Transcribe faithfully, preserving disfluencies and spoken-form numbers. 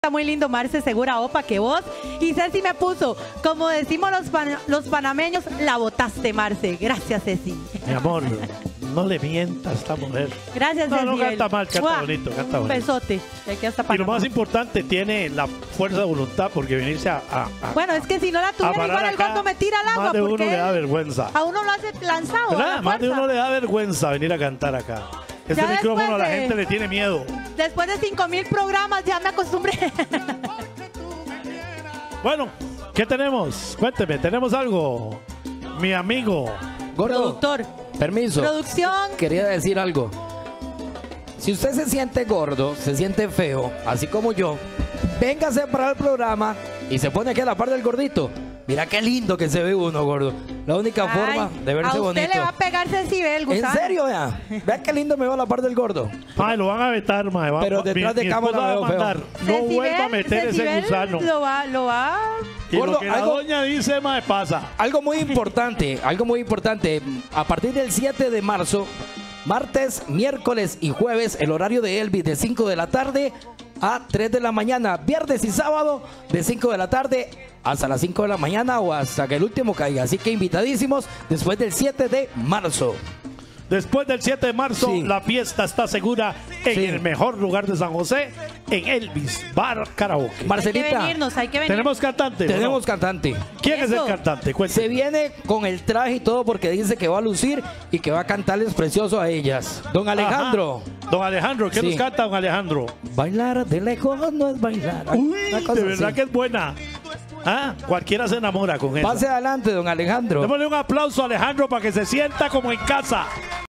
Está muy lindo, Marce Segura, opa, que vos. Y Ceci me puso, como decimos los, pan, los panameños, la botaste, Marce. Gracias, Ceci. Mi amor, no le mientas a esta mujer. Gracias, No, Ceci. no canta mal, canta bonito, canta Un bonito. besote. De aquí hasta Y lo Panamá. más importante, tiene la fuerza de voluntad, porque venirse a... a, a Bueno, es que si no la a tuviera, parar igual el acá, gordo me tira al agua. más de uno porque le da vergüenza. a uno lo hace lanzado. a ¿Verdad? la Más de fuerza. uno le da vergüenza venir a cantar acá. Este Ya micrófono a la después de- gente le tiene miedo. Después de cinco mil programas ya me acostumbré. Bueno, ¿qué tenemos? Cuénteme, ¿tenemos algo? Mi amigo. Gordo, Productor, permiso. producción. Quería decir algo. Si usted se siente gordo, se siente feo, así como yo, véngase para el programa y se pone aquí a la par del gordito. Mira qué lindo que se ve uno, gordo. La única Ay, forma de verse a usted bonito. le va a pegar Cecibel, ¿En gusano. serio, vea? Vea qué lindo me va a la par del gordo. Ay, lo van a vetar, mae. Va- Pero detrás mi- de mi cámara esposa va a veo feo. mandar, no Cecibel- vuelva a meter ese Cecibel gusano. Lo va, lo va. Y Gordo, lo que la algo- doña dice, mae, pasa. Algo muy importante, algo muy importante. A partir del siete de marzo, martes, miércoles y jueves, el horario de Elvis de cinco de la tarde a tres de la mañana. Viernes y sábado de cinco de la tarde hasta las cinco de la mañana o hasta que el último caiga. Así que invitadísimos después del siete de marzo. Después del siete de marzo, Sí. la fiesta está segura en Sí. el mejor lugar de San José, en Elvis Bar Karaoke. Hay que Marcelita, venirnos, hay que venir. ¿Tenemos cantante? tenemos ¿o no? cantante. ¿Quién es Eso. el cantante? Se Cuénteme. viene con el traje y todo porque dice que va a lucir y que va a cantarles precioso a ellas. Don Alejandro. Ajá. Don Alejandro, ¿qué Sí. nos canta don Alejandro? Bailar de lejos no es bailar. Uy, Una cosa de verdad así. que es buena. Ah, cualquiera se enamora con eso. Pase adelante, don Alejandro. Démosle un aplauso a Alejandro para que se sienta como en casa.